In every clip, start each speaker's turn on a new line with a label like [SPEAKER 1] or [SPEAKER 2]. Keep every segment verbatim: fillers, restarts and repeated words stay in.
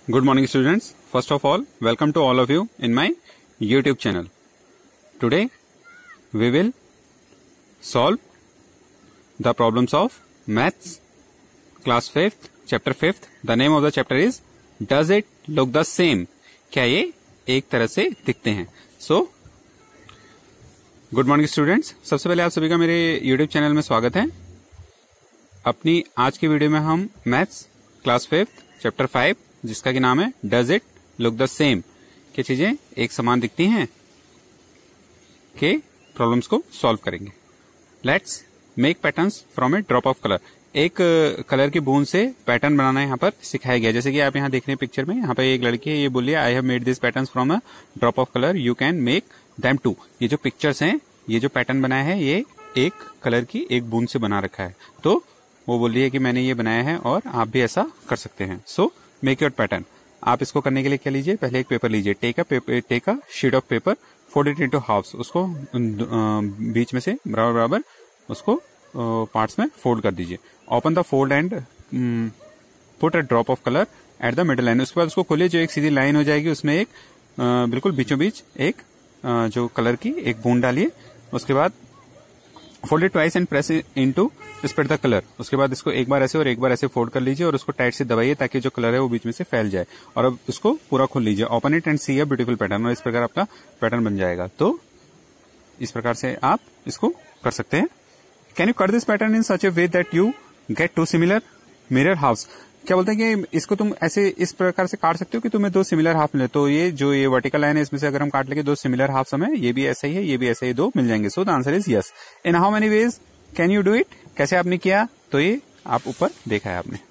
[SPEAKER 1] Good morning, students. First of all, welcome to all of you in my YouTube channel. Today, we will solve the problems of Maths, class fifth, chapter fifth. The name of the chapter is Does it look the same? क्या ये एक तरह से दिखते हैं? So, good morning students. सबसे पहले आप सभी का मेरे YouTube चैनल में स्वागत है. अपनी आज की वीडियो में हम maths class fifth chapter five जिसका कि नाम है does it look the same, क्या चीजें एक समान दिखती हैं, के प्रॉब्लम्स को सॉल्व करेंगे. Let's make patterns from a drop of colour. एक कलर की बूंद से पैटर्न बनाना यहाँ पर सिखाया गया. जैसे कि आप यहाँ देख रहे हैं पिक्चर में, यहाँ पर एक लड़की है, ये बोलिए I have made this patterns from a drop of colour, you can make them too. ये जो पिक्चर्स हैं, ये जो पैटर्न बनाया है, ये एक कलर की एक बूंद से बना रखा है. तो वो बोल रही है कि मैंने ये बनाया है और आप भी ऐसा कर सकते हैं. So make your pattern. आप इसको करने के लिए क्या लीजिए, पहले एक पेपर लीजिए, take a paper, take a sheet of paper, fold it into halves. उसको बीच में से बराबर बराबर उसको पार्ट्स में फोल्ड कर दीजिए. Open the fold and put a drop of colour at the middle line. उसके बाद उसको खोलिए, जो एक सीधी लाइन हो जाएगी उसमें एक बिल्कुल बीचों बीच एक जो कलर की एक बूंद डालिए. उसके बाद fold it twice and press into spread the colour. उसके बाद इसको एक बार ऐसे और एक बार ऐसे फोल्ड कर लीजिए और उसको टाइट से दबाइए ताकि जो कलर है वो बीच में से फैल जाए. और अब उसको पूरा खोल लीजिए. Open it and see a beautiful pattern. और इस प्रकार आपका पैटर्न बन जाएगा. तो इस प्रकार से आप इसको कर सकते हैं. Can you cut this pattern in such a way that you get two similar mirror halves. क्या बोलते हैं कि इसको तुम ऐसे इस प्रकार से काट सकते हो कि तुम्हें दो सिमिलर हाफ मिले. तो ये जो ये वर्टिकल लाइन है, इसमें से अगर हम काट लेंगे दो सिमिलर हाफ्स, हमें ये भी ऐसा ही है, ये भी ऐसा ही, दो मिल जाएंगे. So the answer is yes. In how many ways can you do it. कैसे आपने किया, तो ये आप ऊपर देखा है आपने.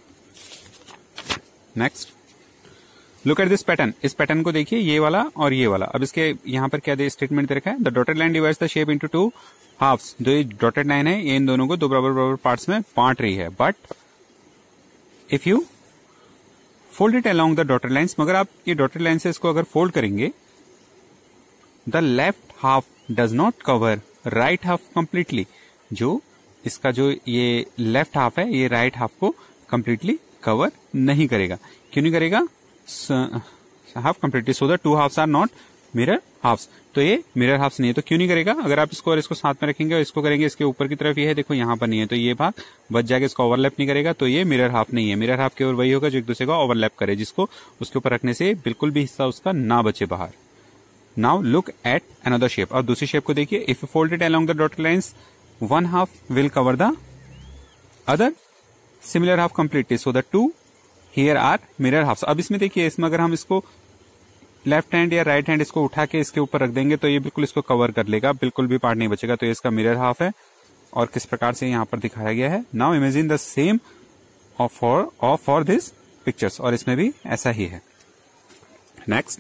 [SPEAKER 1] Next, look at this pattern. इस पैटर्न को देखिए, ये वाला और ये वाला. अब इसके यहाँ पर क्या स्टेटमेंट दे रखा है, the dotted line divides the shape into two halves. जो ये डॉटेड लाइन है, ये इन दोनों को दो बराबर बराबर पार्ट्स में बांट रही है. But if you fold it along the dotted lines, मगर आप ये डॉटेड लाइन से इसको अगर फोल्ड करेंगे, the left half does not cover right half completely. जो इसका जो ये लेफ्ट हाफ है, ये राइट हाफ को कंप्लीटली कवर नहीं करेगा. क्यों नहीं करेगा, half completely, so the two halves are not mirror halves. तो ये मिरर हाफ्स नहीं है. तो क्यों नहीं करेगा, अगर आप इसको और इसको साथ में रखेंगे और इसको करेंगे, इसके ऊपर की तरफ ये है, देखो यहाँ पर नहीं है, तो ये भाग बच जाएगा, इसको ओवरलैप नहीं करेगा. तो ये मिरर हाफ नहीं है. मिरर हाफ केवल वही होगा जो एक दूसरे को ओवरलैप करे, जिसको उसके ऊपर रखने से बिल्कुल भी हिस्सा उसका ना बचे बाहर. Now look at another shape. और दूसरी शेप को देखिए. If you fold it along the dotted lines, one half will cover the other similar half completely, so the two here are mirror halves. अब इसमें देखिए, इसमें अगर हम इसको लेफ्ट हैंड या राइट हैंड इसको उठा के इसके ऊपर रख देंगे तो ये बिल्कुल इसको कवर कर लेगा, बिल्कुल भी पार्ट नहीं बचेगा. तो ये इसका मिरर हाफ है और किस प्रकार से यहाँ पर दिखाया गया है. Now imagine the same of for of for this pictures. और इसमें भी ऐसा ही है. नेक्स्ट,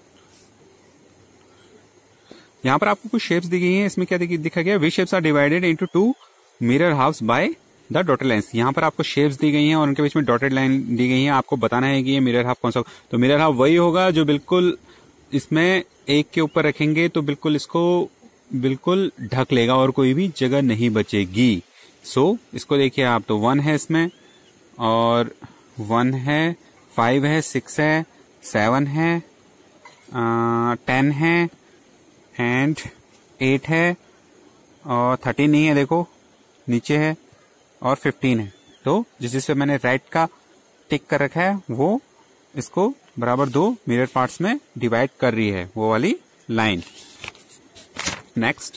[SPEAKER 1] यहाँ पर आपको कुछ शेप्स दी गई हैं. इसमें क्या दिखा गया, we shapes are divided into two mirror halves by the dotted lines. यहाँ पर आपको शेप्स दी गई हैं और उनके बीच में डॉटेड लाइन दी गई है. आपको बताना है कि ये मिरर हाफ कौन सा. तो मिरर हाफ वही होगा जो बिल्कुल इसमें एक के ऊपर रखेंगे तो बिल्कुल इसको बिल्कुल ढक लेगा और कोई भी जगह नहीं बचेगी. सो so, इसको देखिए आप, तो वन है इसमें और वन है, फाइव है, सिक्स है, सेवन है, टेन है एंड एट है और थर्टीन नहीं है, देखो नीचे है, और फिफ्टीन है. तो जिस जिससे मैंने राइट का टिक कर रखा है वो इसको बराबर दो मिरर पार्ट्स में डिवाइड कर रही है, वो वाली लाइन. Next,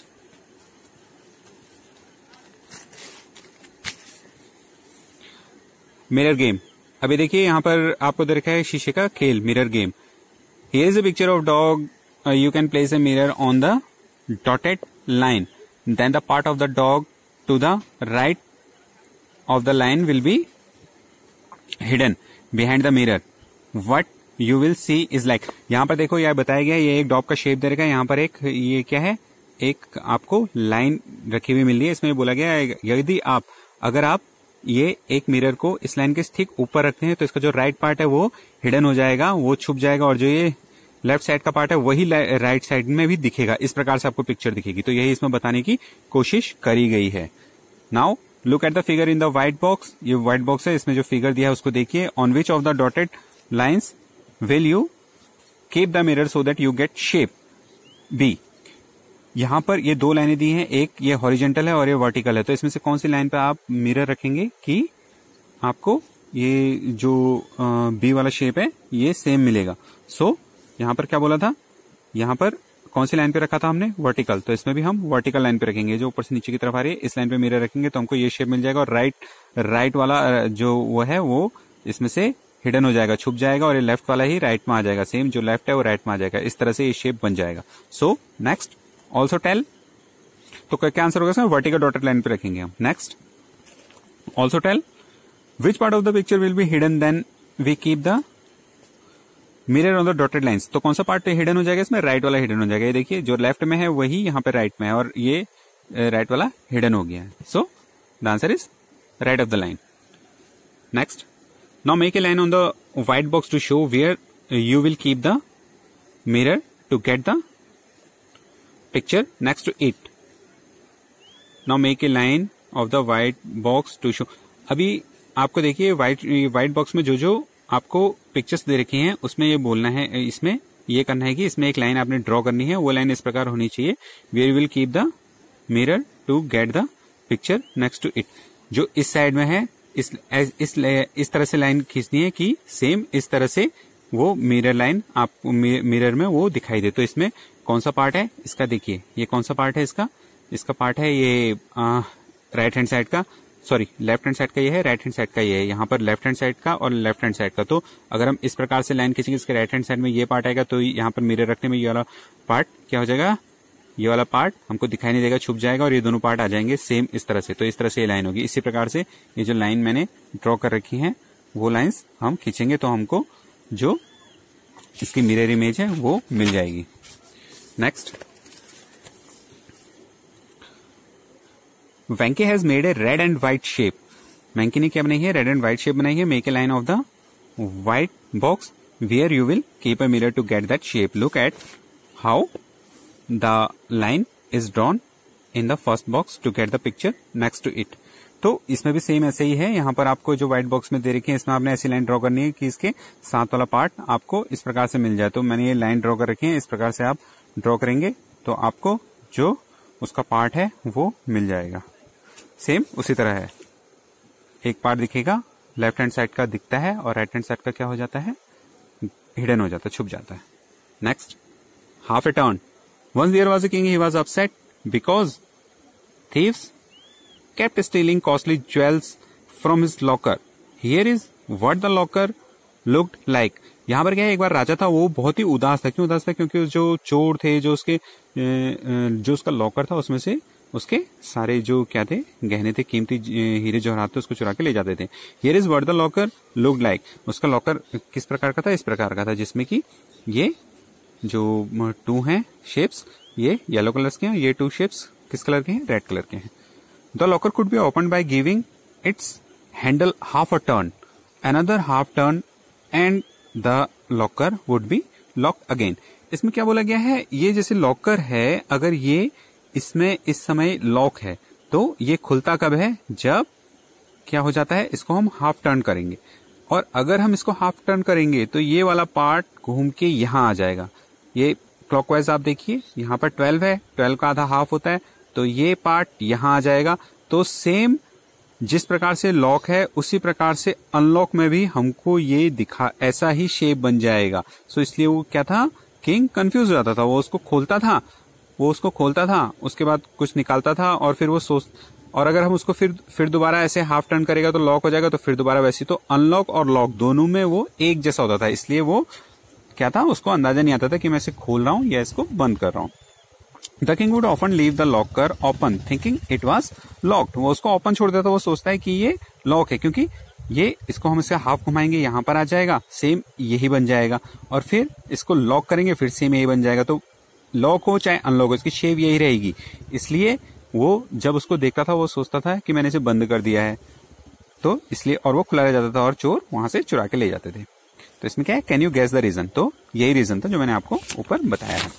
[SPEAKER 1] mirror game. अभी देखिए यहाँ पर आपको दे रखा है शीशे का खेल, mirror game. Here is a picture of dog. You can place a mirror on the dotted line, then the part of the dog to the right of the line will be hidden behind the mirror. What you will see is like. यहाँ पर देखो, यह बताया गया, ये एक dog का shape दे रखा है. यहाँ पर एक ये क्या है, एक आपको लाइन रखी हुई मिल रही है. इसमें बोला गया है यदि आप अगर आप ये एक मिरर को इस लाइन के ठीक ऊपर रखते हैं तो इसका जो राइट पार्ट है वो हिडन हो जाएगा, वो छुप जाएगा, और जो ये लेफ्ट साइड का पार्ट है वही राइट साइड में भी दिखेगा. इस प्रकार से आपको पिक्चर दिखेगी. तो यही इसमें बताने की कोशिश करी गई है. Now look at the figure in the white box. ये व्हाइट बॉक्स है, इसमें जो फिगर दिया है उसको देखिए. On which of the dotted lines will you keep the mirror so that you get shape? B. यहां पर ये दो लाइनें दी हैं, एक ये हॉरिजेंटल है और ये वर्टिकल है, तो इसमें से कौन सी लाइन पे आप मिरर रखेंगे कि आपको ये जो बी वाला शेप है ये सेम मिलेगा? सो so, यहां पर क्या बोला था, यहां पर कौन सी लाइन पे रखा था हमने? वर्टिकल, तो इसमें भी हम वर्टिकल लाइन पे रखेंगे, जो ऊपर से नीचे की तरफ आ रही है इस लाइन पे मिरर रखेंगे तो हमको ये शेप मिल जाएगा। और राइट राइट वाला जो वो है वो इसमें से हिडन हो जाएगा, छुप जाएगा, और ये लेफ्ट वाला ही राइट में आ जाएगा, सेम जो लेफ्ट है वो राइट में आ जाएगा। इस तरह से ये शेप बन जाएगा। सो नेक्स्ट, ऑल्सो टेल, तो क्या आंसर होगा इसमें? वर्टिकल डॉटेड लाइन पे रखेंगे हम। Next, also tell which part of the picture will be hidden then we keep the mirror on the dotted lines. तो कौन सा पार्ट हिडन हो जाएगा इसमें? राइट वाला हिडन हो जाएगा। ये देखिए जो लेफ्ट में है वही यहाँ पे राइट में है, और ये राइट वाला हिडन हो गया है। So the answer is right of the line. Next, now make a line on the white box to show where you will keep the mirror to get the picture next to it. Now make a line of the white box to show. अभी आपको देखिए white white box में जो जो आपको pictures दे रखी हैं उसमें ये बोलना है, इसमें ये करना है कि इसमें एक लाइन आपने ड्रॉ करनी है। वो लाइन इस प्रकार होनी चाहिए, where will keep the mirror to get the picture next to it. जो इस साइड में है इस इस इस तरह से लाइन खींचनी है कि सेम इस तरह से वो मिरर लाइन आप मिरर में वो दिखाई दे। तो इसमें कौन सा पार्ट है इसका? देखिए ये कौन सा पार्ट है इसका? इसका पार्ट है ये राइट हैंड साइड का, सॉरी लेफ्ट हैंड साइड का ये है, राइट हैंड साइड का ये है। यहाँ पर लेफ्ट हैंड साइड का और लेफ्ट हैंड साइड का। तो अगर हम इस प्रकार से लाइन खींचेंगे, इसके राइट हैंड साइड में ये पार्ट आएगा, तो यहाँ पर मिरर रखने में ये वाला पार्ट क्या हो जाएगा? ये वाला पार्ट हमको दिखाई नहीं देगा, छुप जाएगा, और ये दोनों पार्ट आ जाएंगे सेम इस तरह से। तो इस तरह से ये लाइन होगी। इसी प्रकार से ये जो लाइन मैंने ड्रॉ कर रखी है वो लाइन्स हम खींचेंगे तो हमको जो इसकी मिरर इमेज है वो मिल जाएगी। Next, Venky has made a red and white shape. Venky ने क्या बनाई है? रेड एंड व्हाइट शेप बनाई है। Make a line of the white box where you will keep a mirror to get that shape. Look at how the line is drawn in the first box to get the picture next to it. तो इसमें भी same ऐसे ही है। यहाँ पर आपको जो white box में दे रखी है इसमें आपने ऐसी लाइन ड्रॉ करनी है कि इसके साथ वाला पार्ट आपको इस प्रकार से मिल जाए। तो मैंने ये लाइन ड्रॉ कर रखी है, इस प्रकार से आप ड्रॉ करेंगे तो आपको जो उसका पार्ट है वो मिल जाएगा। सेम उसी तरह है, एक पार्ट दिखेगा, लेफ्ट हैंड साइड का दिखता है और राइट हैंड साइड का क्या हो जाता है? हिडन हो जाता है, छुप जाता है। Next, half a turn. Once there was a king, he was upset because thieves kept stealing costly jewels from his locker. Here is what the locker looked like. यहाँ पर क्या है, एक बार राजा था वो बहुत ही उदास था। क्यों उदास था? क्योंकि जो चोर थे जो उसके जो उसका लॉकर था उसमें से उसके सारे जो क्या थे गहने थे, कीमती हीरे जवाहरात थे, उसको चुरा के ले जाते थे। Here is what the locker looked like. उसका लॉकर किस प्रकार का था? इस प्रकार का था, जिसमें कि ये जो टू हैं शेप्स ये येलो कलर के हैं, ये टू शेप्स किस कलर के हैं? रेड कलर के हैं। The locker could be opened by giving its handle half a turn, another half turn, and the locker would be locked again. इसमें क्या बोला गया है? ये जैसे लॉकर है, अगर ये इसमें इस समय लॉक है तो ये खुलता कब है? जब क्या हो जाता है, इसको हम हाफ टर्न करेंगे। और अगर हम इसको हाफ टर्न करेंगे तो ये वाला पार्ट घूम के यहां आ जाएगा। ये क्लॉकवाइज आप देखिए, यहाँ पर ट्वेल्व है, ट्वेल्व का आधा हाफ होता है, तो ये पार्ट यहां आ जाएगा। तो सेम जिस प्रकार से लॉक है उसी प्रकार से अनलॉक में भी हमको ये दिखा ऐसा ही शेप बन जाएगा। सो इसलिए वो क्या था, किंग कंफ्यूज हो जाता था। वो उसको खोलता था वो उसको खोलता था उसके बाद कुछ निकालता था और फिर वो सोच और अगर हम उसको फिर फिर दोबारा ऐसे हाफ टर्न करेगा तो लॉक हो जाएगा, तो फिर दोबारा वैसी। तो अनलॉक और लॉक दोनों में वो एक जैसा होता था। इसलिए वो क्या था, उसको अंदाजा नहीं आता था कि मैं इसे खोल रहा हूं या इसको बंद कर रहा हूं। The king would often leave the locker open, thinking it was locked. वो उसको ओपन छोड़ देता, वो सोचता है कि ये लॉक है, क्योंकि ये इसको हम इसे हाफ घुमाएंगे यहाँ पर आ जाएगा, सेम यही बन जाएगा, और फिर इसको लॉक करेंगे फिर सेम यही बन जाएगा। तो लॉक हो चाहे अनलॉक हो इसकी शेप यही रहेगी। इसलिए वो जब उसको देखता था वो सोचता था कि मैंने इसे बंद कर दिया है, तो इसलिए और वो खुला रह जाता था और चोर वहां से चुरा के ले जाते थे। तो इसमें क्या है, can you guess the reason? तो यही रीजन था जो मैंने आपको ऊपर बताया है।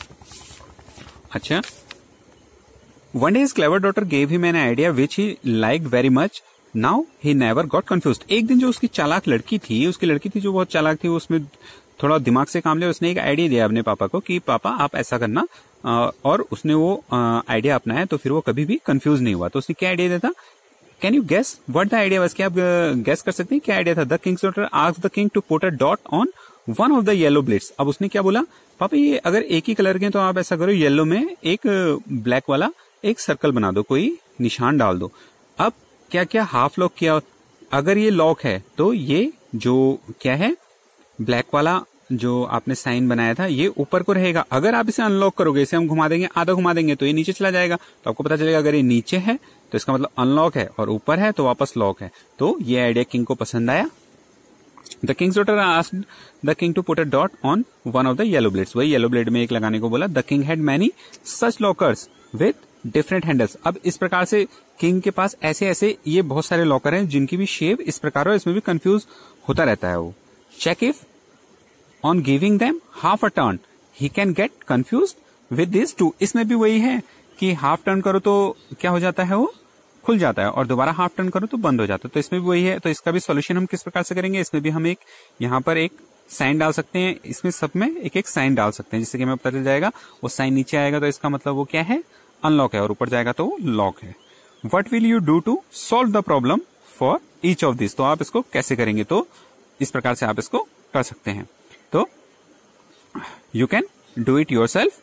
[SPEAKER 1] अच्छा, one day his clever daughter gave him an idea which he liked very much, now he never got confused. एक दिन जो उसकी चालाक लड़की थी, उसकी लड़की थी जो बहुत चालाक थी, उसमें थोड़ा दिमाग से काम लिया, उसने एक आइडिया दिया अपने पापा को कि पापा आप ऐसा करना, और उसने वो आइडिया अपनाया तो फिर वो कभी भी कंफ्यूज नहीं हुआ। तो उसने क्या आइडिया दिया था? Can you guess what the idea was? क्या आप गेस कर सकते हैं क्या आइडिया था? The king's daughter asked the king to put a dot on one of the yellow blades. अब उसने क्या बोला, पापा ये अगर एक ही कलर के तो आप ऐसा करो, येलो में एक ब्लैक वाला एक सर्कल बना दो, कोई निशान डाल दो। अब क्या क्या हाफ लॉक किया, अगर ये लॉक है तो ये जो क्या है ब्लैक वाला जो आपने साइन बनाया था ये ऊपर को रहेगा। अगर आप इसे अनलॉक करोगे, इसे हम घुमा देंगे, आधा घुमा देंगे तो ये नीचे चला जाएगा। तो आपको पता चलेगा अगर ये नीचे है तो इसका मतलब अनलॉक है, और ऊपर है तो वापस लॉक है। तो ये आइडिया किंग को पसंद आया। The king's daughter asked the king to put a dot on one of the yellow blades. वही येलो ब्लेड में एक लगाने को बोला। The king had many such lockers with different handles. अब इस प्रकार से किंग के पास ऐसे ऐसे ये बहुत सारे लॉकर हैं जिनकी भी शेप इस प्रकार हो, इसमें भी कंफ्यूज होता रहता है वो। Check if on giving them half a turn he can get confused with this too. इसमें भी वही है कि हाफ टर्न करो तो क्या हो जाता है, वो खुल जाता है, और दोबारा हाफ टर्न करो तो बंद हो जाता है। तो इसमें भी वही है। तो इसका भी सॉल्यूशन हम किस प्रकार से करेंगे? इसमें भी हम एक यहाँ पर एक साइन डाल सकते हैं, इसमें सब में एक एक साइन डाल सकते हैं, जिससे कि हमें पता चल जाएगा वो साइन नीचे आएगा तो इसका मतलब वो क्या है, अनलॉक है, और ऊपर जाएगा तो लॉक है। What will you do to solve the problem for each of this? तो आप इसको कैसे करेंगे? तो इस प्रकार से आप इसको कर सकते हैं। तो you can do it yourself.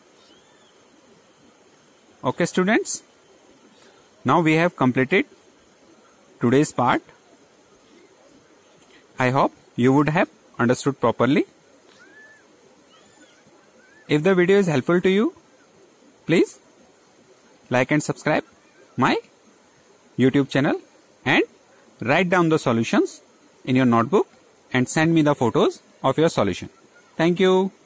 [SPEAKER 1] Okay students, now we have completed today's part. I hope you would have understood properly. If the video is helpful to you, please like and subscribe my YouTube channel and write down the solutions in your notebook and send me the photos of your solution. Thank you.